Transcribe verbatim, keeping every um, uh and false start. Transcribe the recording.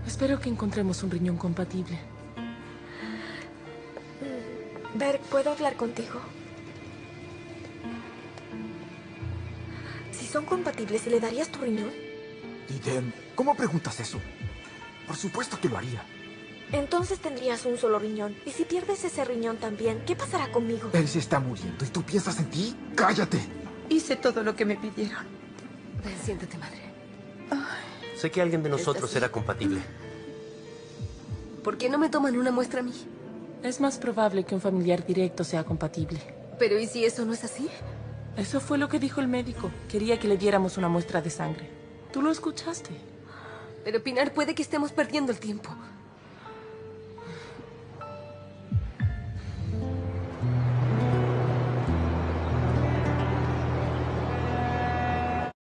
Espero que encontremos un riñón compatible. Berg, ¿puedo hablar contigo? Si son compatibles, ¿le darías tu riñón? Idem, ¿cómo preguntas eso? Por supuesto que lo haría. Entonces tendrías un solo riñón. Y si pierdes ese riñón también, ¿qué pasará conmigo? Él se está muriendo y tú piensas en ti. ¡Cállate! Hice todo lo que me pidieron. Ven, siéntate, madre. Ay, Sé que alguien de nosotros será compatible. ¿Por qué no me toman una muestra a mí? Es más probable que un familiar directo sea compatible. Pero ¿y si eso no es así? Eso fue lo que dijo el médico. Quería que le diéramos una muestra de sangre. ¿Tú lo escuchaste? Pero Pinar, puede que estemos perdiendo el tiempo.